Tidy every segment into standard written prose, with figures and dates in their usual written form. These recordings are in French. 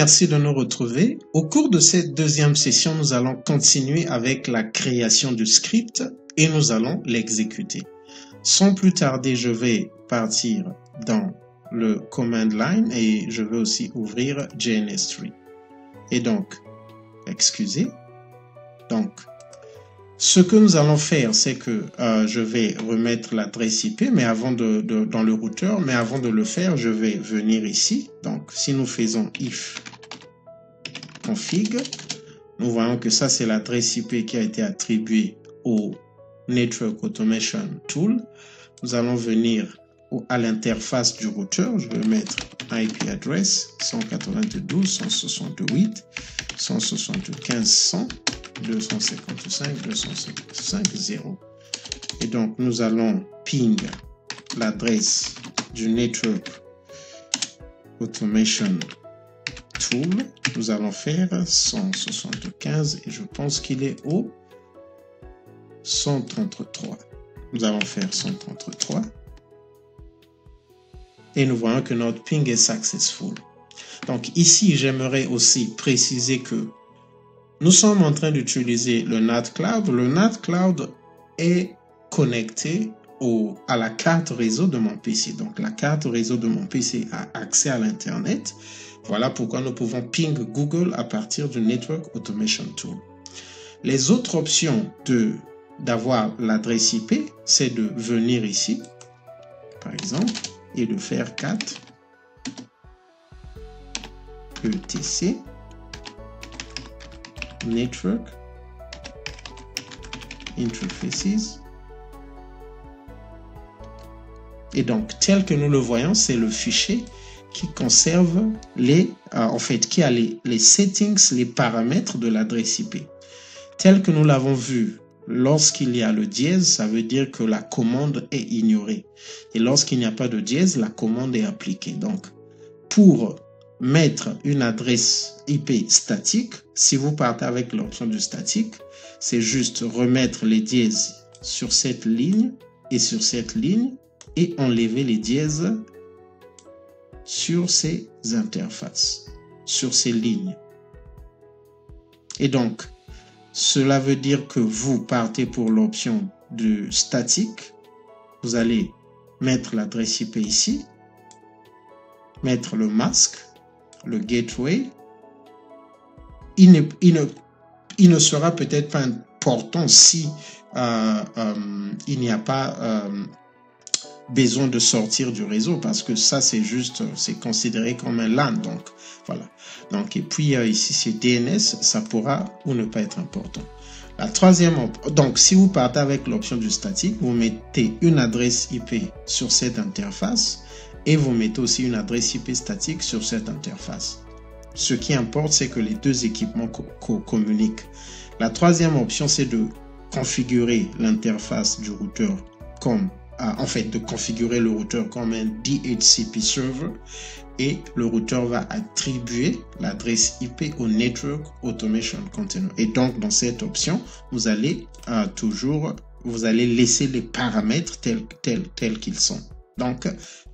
merci de nous retrouver. Au cours de cette deuxième session, nous allons continuer avec la création du script et nous allons l'exécuter. Sans plus tarder, je vais partir dans le command line et je vais aussi ouvrir JNS3. Et donc, excusez. Donc, ce que nous allons faire, c'est que je vais remettre l'adresse IP mais avant dans le routeur, mais avant de le faire, je vais venir ici. Donc, si nous faisons if config, nous voyons que ça, c'est l'adresse IP qui a été attribuée au Network Automation Tool. Nous allons venir à l'interface du routeur. Je vais mettre IP address 192.168.175.100. 255.255.0 et donc nous allons ping l'adresse du Network Automation Tool. Nous allons faire 175 et je pense qu'il est au 133. Nous allons faire 133 et nous voyons que notre ping est successful. Donc ici j'aimerais aussi préciser que nous sommes en train d'utiliser le NAT Cloud. Le NAT Cloud est connecté à la carte réseau de mon PC. Donc, la carte réseau de mon PC a accès à l'Internet. Voilà pourquoi nous pouvons ping Google à partir du Network Automation Tool. Les autres options d'avoir l'adresse IP, c'est de venir ici, par exemple, et de faire 4 ETC. Network Interfaces. Et donc, tel que nous le voyons, c'est le fichier qui conserve qui a les settings, les paramètres de l'adresse IP. Tel que nous l'avons vu, lorsqu'il y a le dièse, ça veut dire que la commande est ignorée. Et lorsqu'il n'y a pas de dièse, la commande est appliquée. Donc, pour mettre une adresse IP statique, si vous partez avec l'option du statique, c'est juste remettre les dièses sur cette ligne et sur cette ligne et enlever les dièses sur ces interfaces, sur ces lignes. Et donc, cela veut dire que vous partez pour l'option de statique. Vous allez mettre l'adresse IP ici, mettre le masque, le gateway. Il ne sera peut-être pas important si il n'y a pas besoin de sortir du réseau parce que ça c'est considéré comme un LAN. Donc voilà. Donc et puis ici c'est DNS, ça pourra ou ne pas être important. La troisième, donc si vous partez avec l'option du statique, vous mettez une adresse IP sur cette interface et vous mettez aussi une adresse IP statique sur cette interface. Ce qui importe, c'est que les deux équipements communiquent. La troisième option, c'est de configurer l'interface du routeur comme, de configurer le routeur comme un DHCP server et le routeur va attribuer l'adresse IP au Network Automation Container. Et donc, dans cette option, vous allez laisser les paramètres tels qu'ils sont. Donc,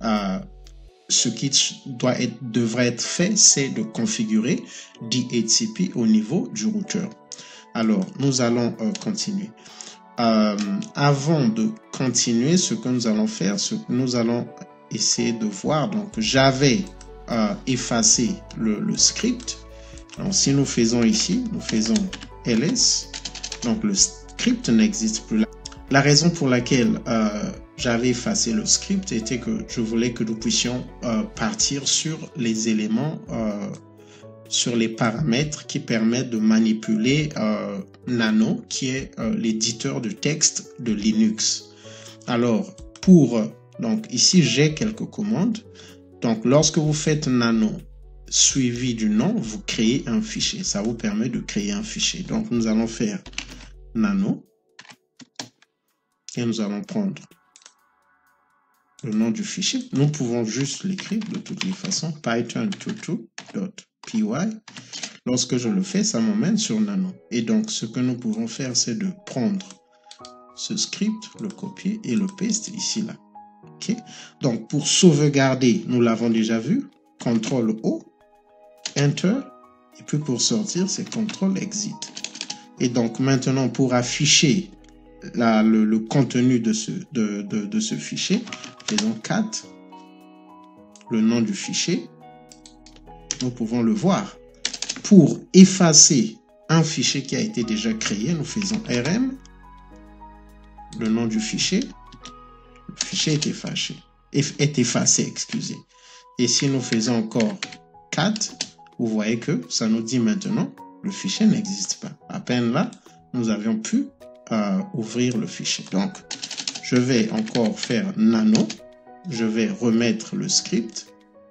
ce qui devrait être fait, c'est de configurer DHCP au niveau du routeur. Alors, nous allons continuer. Avant de continuer, ce que nous allons faire, nous allons essayer de voir. Donc, j'avais effacé le script. Donc, si nous faisons ici, nous faisons ls. Donc, le script n'existe plus là. La raison pour laquelle j'avais effacé le script était que je voulais que nous puissions partir sur les éléments, sur les paramètres qui permettent de manipuler Nano, qui est l'éditeur de texte de Linux. Alors, donc ici, j'ai quelques commandes. Donc, lorsque vous faites Nano suivi du nom, vous créez un fichier. Ça vous permet de créer un fichier. Donc, nous allons faire Nano. Et nous allons prendre le nom du fichier. Nous pouvons juste l'écrire de toutes les façons. Python22.py. Lorsque je le fais, ça m'emmène sur Nano. Et donc, ce que nous pouvons faire, c'est de prendre ce script, le copier et le paste ici, là. OK? Donc, pour sauvegarder, nous l'avons déjà vu. CTRL-O. Enter. Et puis pour sortir, c'est CTRL Exit. Et donc maintenant, pour afficher le contenu de ce fichier, faisons cat, le nom du fichier. Nous pouvons le voir. Pour effacer un fichier qui a été déjà créé, nous faisons rm, le nom du fichier. Le fichier est effacé, excusez. Et si nous faisons encore cat, vous voyez que ça nous dit maintenant le fichier n'existe pas. À peine là, nous avions pu ouvrir le fichier. Donc, je vais encore faire nano. Je vais remettre le script.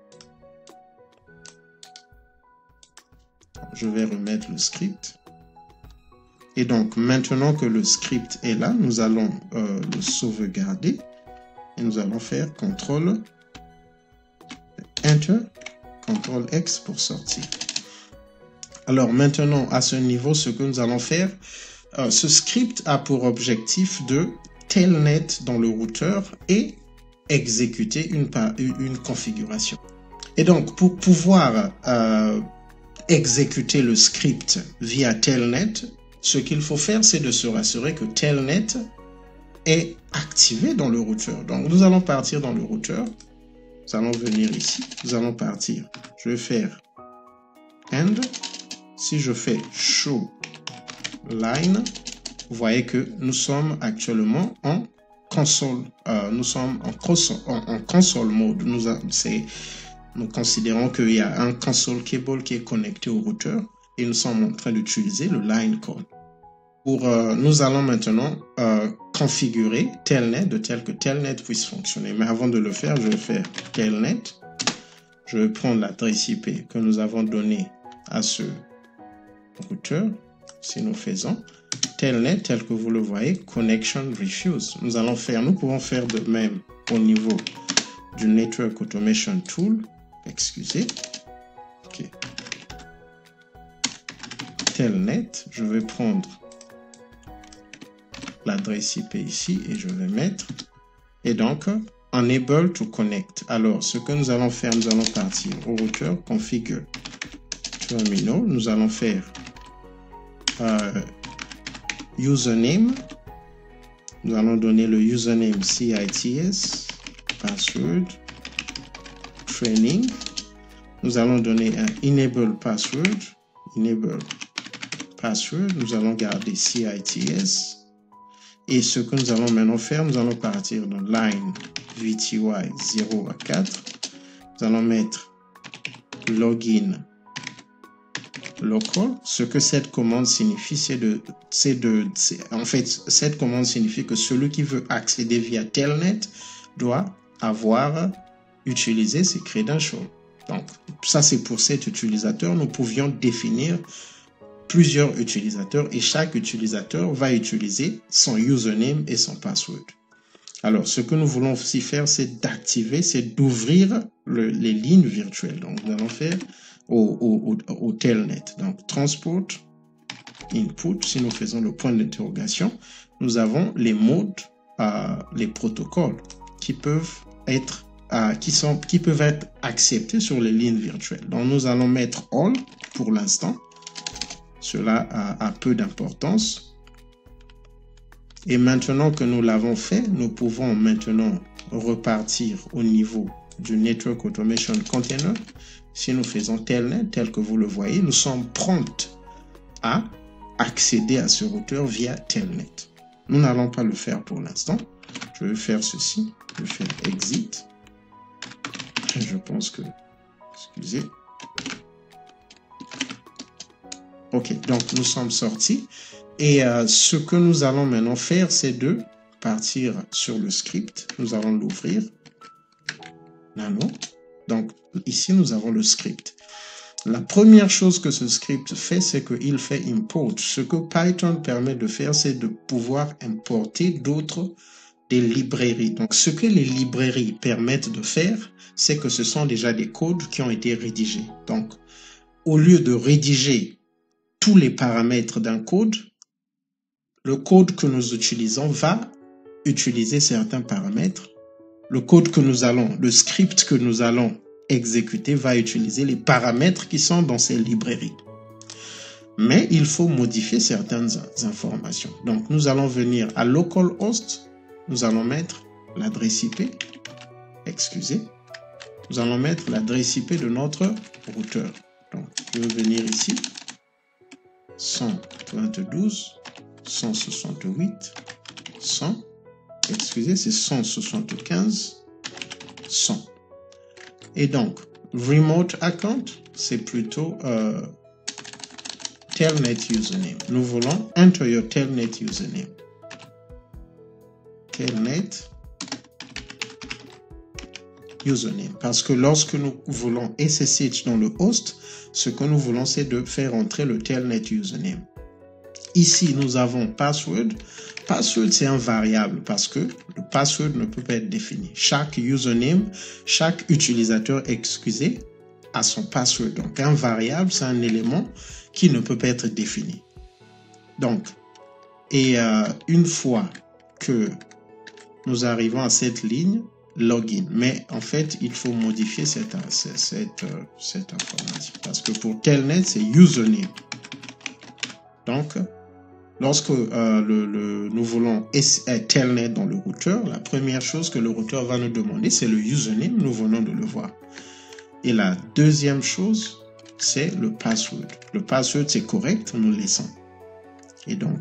Je vais remettre le script. Et donc, maintenant que le script est là, nous allons le sauvegarder. Et nous allons faire CTRL Enter, CTRL X pour sortir. Alors maintenant, à ce niveau, ce que nous allons faire, ce script a pour objectif de telnet dans le routeur et exécuter une configuration. Et donc, pour pouvoir exécuter le script via telnet, ce qu'il faut faire, c'est de se rassurer que telnet est activé dans le routeur. Donc, nous allons partir dans le routeur. Nous allons venir ici. Nous allons partir. Je vais faire end. Si je fais show line, vous voyez que nous sommes actuellement en console. Nous sommes en console mode. Nous considérons qu'il y a un console cable qui est connecté au routeur et nous sommes en train d'utiliser le line code. Nous allons maintenant configurer telnet de tel que telnet puisse fonctionner. Mais avant de le faire, je vais faire telnet. Je vais prendre l'adresse IP que nous avons donnée à ce routeur. Si nous faisons telnet tel que vous le voyez, connection refuse. Nous pouvons faire de même au niveau du Network Automation Tool. Excusez. OK. Telnet, je vais prendre l'adresse IP ici et je vais mettre. Et donc, enable to connect. Alors, ce que nous allons faire, nous allons partir au routeur, configure terminal. Nous allons faire username. Nous allons donner le username CITS, password, training. Nous allons donner un enable password. Enable password. Nous allons garder CITS. Et ce que nous allons maintenant faire, nous allons partir dans line VTY 0 à 4. Nous allons mettre login local. Ce que cette commande signifie, en fait, cette commande signifie que celui qui veut accéder via telnet doit avoir utilisé ses credentials. Donc, ça c'est pour cet utilisateur. Nous pouvions définir plusieurs utilisateurs et chaque utilisateur va utiliser son username et son password. Alors, ce que nous voulons aussi faire, c'est d'activer, c'est d'ouvrir les lignes virtuelles. Donc, nous allons faire au telnet. Donc, transport, input, si nous faisons le point d'interrogation, nous avons les modes, les protocoles qui peuvent être acceptés sur les lignes virtuelles. Donc, nous allons mettre all pour l'instant. Cela a peu d'importance. Et maintenant que nous l'avons fait, nous pouvons maintenant repartir au niveau du Network Automation Container. Si nous faisons telnet, tel que vous le voyez, nous sommes prompts à accéder à ce routeur via telnet. Nous n'allons pas le faire pour l'instant. Je vais faire ceci. Je vais faire exit. Je pense que... Excusez. OK, donc nous sommes sortis. Et ce que nous allons maintenant faire, c'est de partir sur le script. Nous allons l'ouvrir. Nano. Donc ici, nous avons le script. La première chose que ce script fait, c'est qu'il fait import. Ce que Python permet de faire, c'est de pouvoir importer des librairies. Donc ce que les librairies permettent de faire, c'est que ce sont déjà des codes qui ont été rédigés. Donc au lieu de rédiger tous les paramètres d'un code, le code que nous utilisons va utiliser certains paramètres. Le script que nous allons exécuter va utiliser les paramètres qui sont dans ces librairies. Mais il faut modifier certaines informations. Donc, nous allons venir à localhost, nous allons mettre l'adresse IP, excusez, nous allons mettre l'adresse IP de notre routeur. Donc, je vais venir ici, 192.168.100, excusez, c'est 175.100. Et donc, remote account, c'est plutôt telnet username. Nous voulons enter your telnet username. Telnet username. Parce que lorsque nous voulons SSH dans le host, ce que nous voulons, c'est de faire entrer le telnet username. Ici, nous avons password. Password, c'est un variable parce que le password ne peut pas être défini. Chaque username, chaque utilisateur, excusez, a son password. Donc, un variable, c'est un élément qui ne peut pas être défini. Donc, et une fois que nous arrivons à cette ligne, login. Mais en fait, il faut modifier cette information. Parce que pour telnet, c'est username. Donc, lorsque nous voulons telnet dans le routeur, la première chose que le routeur va nous demander, c'est le username. Nous venons de le voir. Et la deuxième chose, c'est le password. Le password, c'est correct, nous le laissons. Et donc,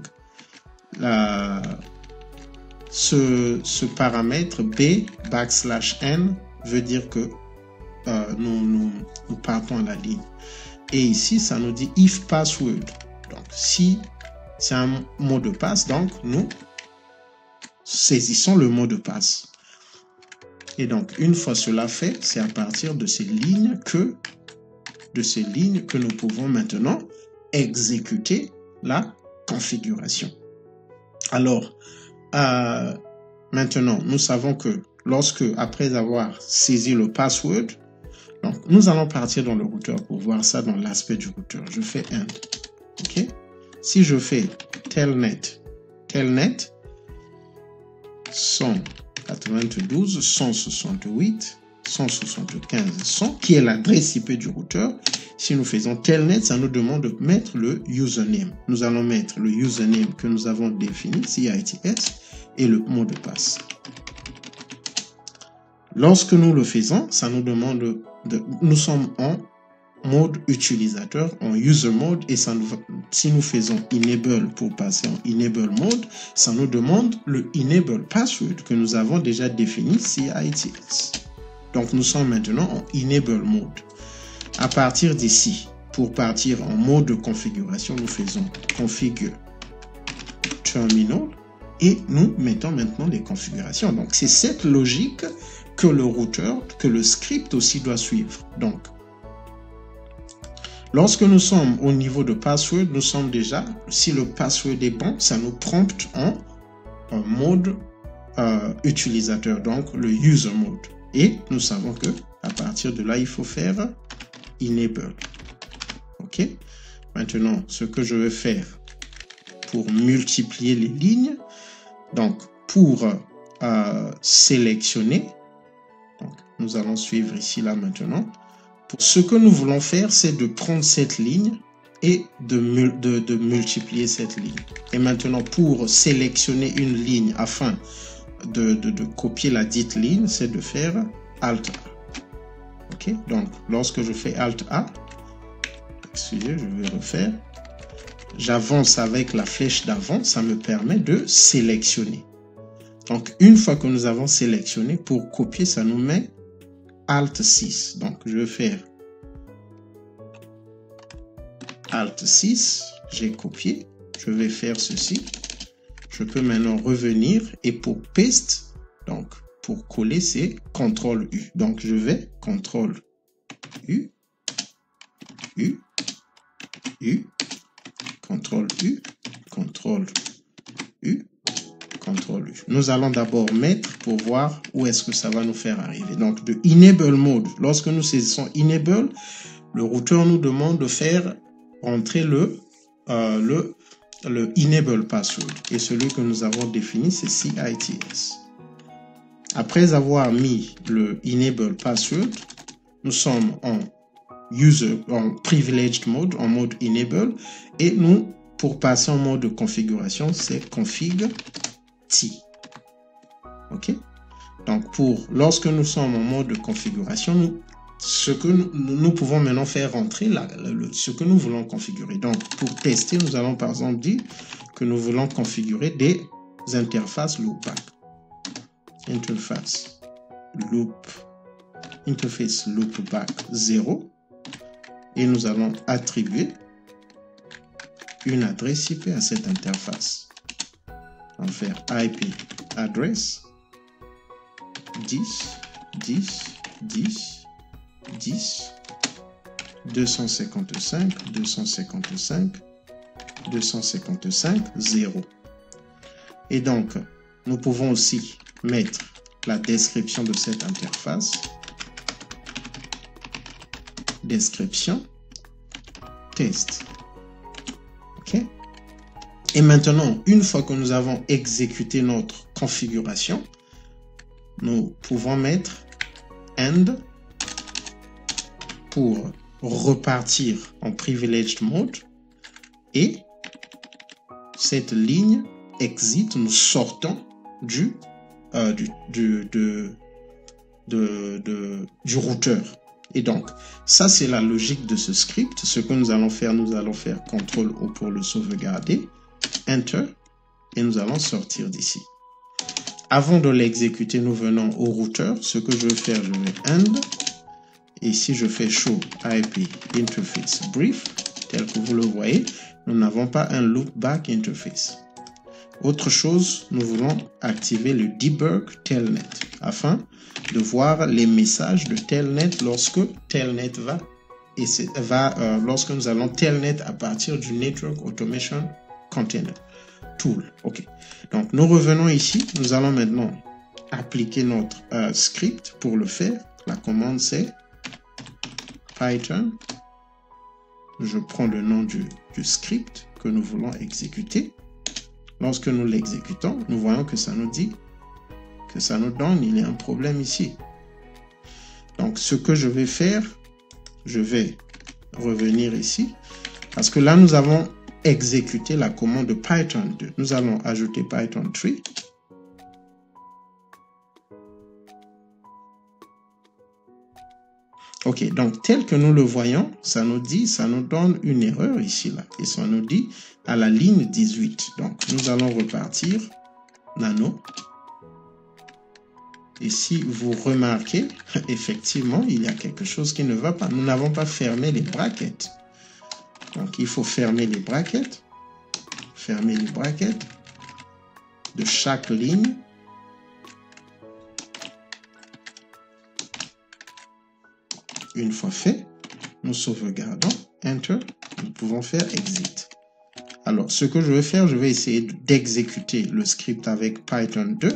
ce paramètre B\n veut dire que nous partons à la ligne. Et ici, ça nous dit if password. Donc, si c'est un mot de passe, donc nous saisissons le mot de passe. Et donc, une fois cela fait, c'est à partir de ces lignes que nous pouvons maintenant exécuter la configuration. Alors, maintenant, nous savons que lorsque, après avoir saisi le password, donc nous allons partir dans le routeur pour voir ça dans l'aspect du routeur. Je fais end. OK? Si je fais telnet 192.168.175.100 qui est l'adresse IP du routeur. Si nous faisons telnet, ça nous demande de mettre le username. Nous allons mettre le username que nous avons défini, CITS, et le mot de passe. Lorsque nous le faisons, ça nous demande nous sommes en mode utilisateur, en user mode, et ça si nous faisons enable pour passer en enable mode, ça nous demande le enable password que nous avons déjà défini, CITS. Donc nous sommes maintenant en enable mode. À partir d'ici, pour partir en mode de configuration, nous faisons configure terminal et nous mettons maintenant les configurations. Donc c'est cette logique que le routeur, que le script aussi doit suivre. Donc, lorsque nous sommes au niveau de password, nous sommes déjà, si le password est bon, ça nous prompte en mode utilisateur, donc le user mode. Et nous savons que à partir de là, il faut faire enable. OK? Maintenant, ce que je vais faire pour multiplier les lignes, donc pour sélectionner, donc nous allons suivre ici là maintenant. Ce que nous voulons faire, c'est de prendre cette ligne et de multiplier cette ligne. Et maintenant, pour sélectionner une ligne afin de copier la dite ligne, c'est de faire Alt A. OK? Donc, lorsque je fais Alt A, excusez, je vais refaire. J'avance avec la flèche d'avant, ça me permet de sélectionner. Donc, une fois que nous avons sélectionné, pour copier, ça nous met Alt 6. Donc, je vais faire Alt 6. J'ai copié. Je vais faire ceci. Je peux maintenant revenir et pour paste, donc pour coller, c'est CTRL U. Donc, je vais CTRL U, U, U, CTRL U, CTRL U, CTRL U. Nous allons d'abord mettre pour voir où est-ce que ça va nous faire arriver. Donc, de Enable Mode, lorsque nous saisissons Enable, le routeur nous demande de faire entrer le Enable Password. Et celui que nous avons défini, c'est CITS. Après avoir mis le Enable Password, nous sommes en privileged mode, en mode enable, et nous, pour passer en mode de configuration, c'est config T. OK? Donc, lorsque nous sommes en mode de configuration, nous pouvons maintenant faire rentrer ce que nous voulons configurer. Donc, pour tester, nous allons par exemple dire que nous voulons configurer des interfaces loopback. Interface loopback 0. Et nous allons attribuer une adresse IP à cette interface. On va faire IP address 10, 10, 10, 10, 255, 255, 255, 0. Et donc, nous pouvons aussi mettre la description de cette interface. Description, test. OK? Et maintenant, une fois que nous avons exécuté notre configuration, nous pouvons mettre end pour repartir en privileged mode et cette ligne exit, nous sortons du routeur. Et donc, ça c'est la logique de ce script. Ce que nous allons faire CTRL-O pour le sauvegarder, Enter, et nous allons sortir d'ici. Avant de l'exécuter, nous venons au routeur. Ce que je vais faire, je vais end, et si je fais show IP interface brief, tel que vous le voyez, nous n'avons pas un loopback interface. Autre chose, nous voulons activer le debug telnet afin de voir les messages de telnet lorsque telnet lorsque nous allons telnet à partir du Network Automation Container Tool. OK. Donc, nous revenons ici. Nous allons maintenant appliquer notre script. Pour le faire, la commande c'est Python. Je prends le nom du script que nous voulons exécuter. Lorsque nous l'exécutons, nous voyons que ça nous dit, que ça nous donne, il y a un problème ici. Donc, ce que je vais faire, je vais revenir ici, parce que là, nous avons exécuté la commande de Python 2. Nous allons ajouter Python 3. OK, donc tel que nous le voyons, ça nous donne une erreur ici, là. Et ça nous dit à la ligne 18. Donc, nous allons repartir, nano. Et si vous remarquez, effectivement, il y a quelque chose qui ne va pas. Nous n'avons pas fermé les brackets. Donc, il faut fermer les brackets. Fermer les brackets de chaque ligne. Une fois fait, nous sauvegardons, Enter, nous pouvons faire Exit. Alors, ce que je vais faire, je vais essayer d'exécuter le script avec Python 2.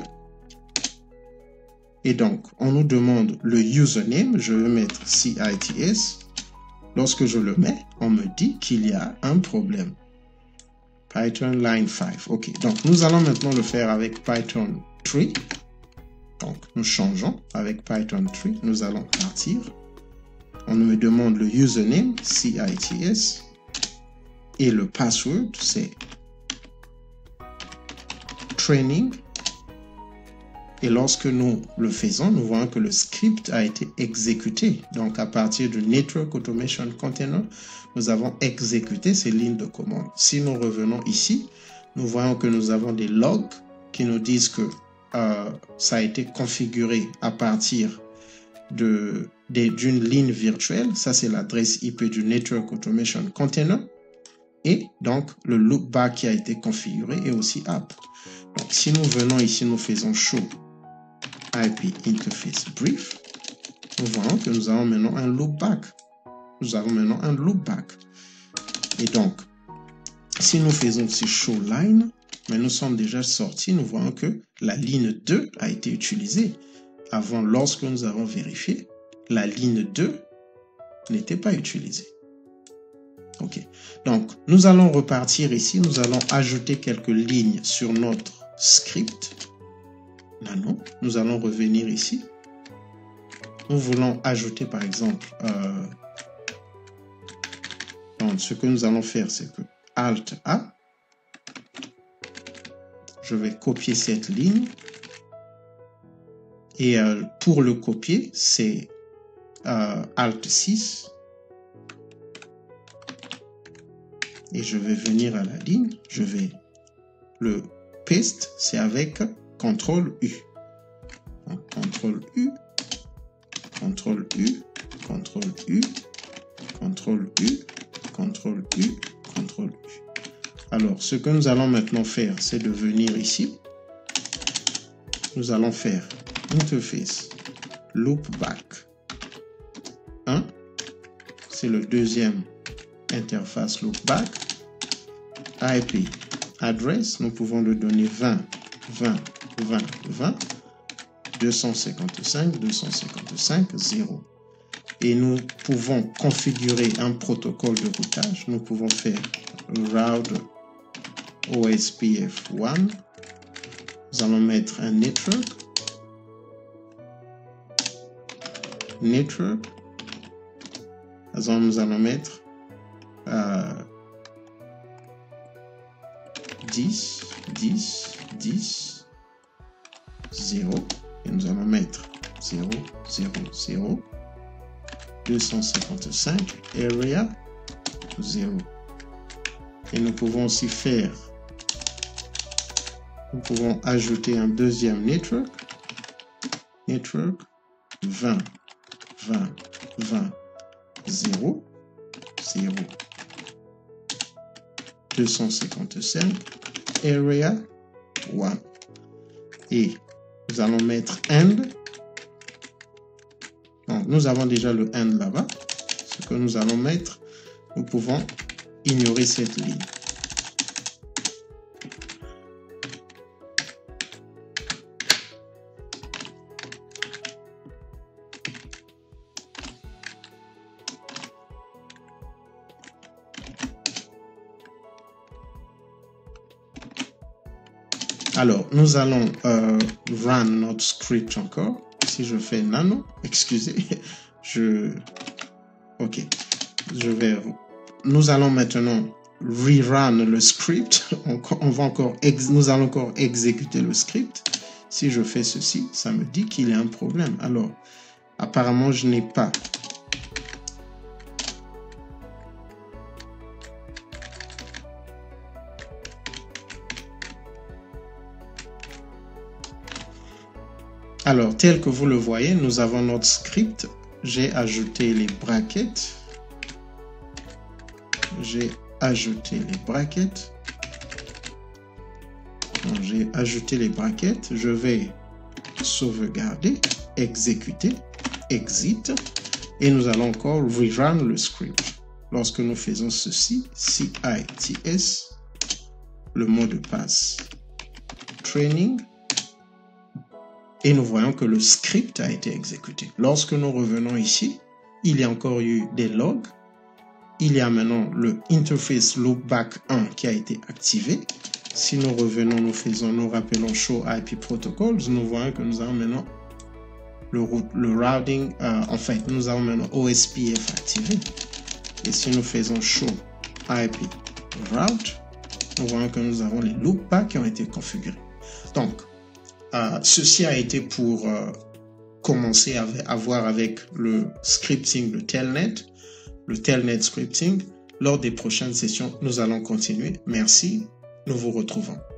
Et donc, on nous demande le username, je vais mettre CITS. Lorsque je le mets, on me dit qu'il y a un problème. Python line 5. OK, donc nous allons maintenant le faire avec Python 3. Donc, nous changeons avec Python 3. Nous allons partir. On me demande le username, CITS, et le password, c'est training. Et lorsque nous le faisons, nous voyons que le script a été exécuté. Donc, à partir du Network Automation Container, nous avons exécuté ces lignes de commande. Si nous revenons ici, nous voyons que nous avons des logs qui nous disent que ça a été configuré à partir d'une ligne virtuelle. Ça, c'est l'adresse IP du Network Automation Container. Et donc, le loopback qui a été configuré est aussi app. Donc, si nous venons ici, nous faisons show IP interface brief, nous voyons que nous avons maintenant un loopback. Nous avons maintenant un loopback. Et donc, si nous faisons aussi show line, mais nous sommes déjà sortis, nous voyons que la ligne 2 a été utilisée. Avant, lorsque nous avons vérifié, la ligne 2 n'était pas utilisée. OK. Donc, nous allons repartir ici. Nous allons ajouter quelques lignes sur notre script. Nano. Nous allons revenir ici. nous voulons ajouter par exemple, donc, ce que nous allons faire, c'est que Alt A, je vais copier cette ligne et pour le copier, c'est Alt 6 et je vais venir à la ligne, je vais le paste, c'est avec CTRL U. Donc, CTRL U, CTRL U, CTRL U, CTRL U, CTRL U, CTRL U. Alors, ce que nous allons maintenant faire, c'est de venir ici. Nous allons faire interface loopback 1. C'est le deuxième interface loopback. IP address, nous pouvons le donner 20, 20, 20, 20, 255, 255, 0. Et nous pouvons configurer un protocole de routage. Nous pouvons faire route OSPF1. Nous allons mettre un network. Network. Nous allons mettre 10, 10, 10, 0. Et nous allons mettre 0, 0, 0. 255 area 0. Et nous pouvons aussi faire, nous pouvons ajouter un deuxième network, network 20, 20, 20, 0, 0, 255 area 1. Et nous allons mettre end. Donc, nous avons déjà le end là-bas. Ce que nous allons mettre, nous pouvons ignorer cette ligne. Alors, nous allons run notre script encore. Si je fais nano, excusez, ok, nous allons maintenant rerun le script. Nous allons encore exécuter le script. Si je fais ceci, ça me dit qu'il y a un problème. Alors, apparemment, je n'ai pas. Alors, tel que vous le voyez, nous avons notre script. J'ai ajouté les brackets. J'ai ajouté les brackets. J'ai ajouté les brackets. Je vais sauvegarder, exécuter, exit. Et nous allons encore rerun le script. Lorsque nous faisons ceci, CITS, le mot de passe training. Et nous voyons que le script a été exécuté. Lorsque nous revenons ici, il y a encore eu des logs. Il y a maintenant le interface loopback 1 qui a été activé. Si nous revenons, nous rappelons show IP protocols, nous voyons que nous avons maintenant le routing, en fait, nous avons maintenant OSPF activé. Et si nous faisons show IP route, nous voyons que nous avons les loopbacks qui ont été configurés. Donc, ceci a été pour commencer à voir avec le scripting, le telnet scripting. Lors des prochaines sessions, nous allons continuer. Merci, nous vous retrouvons.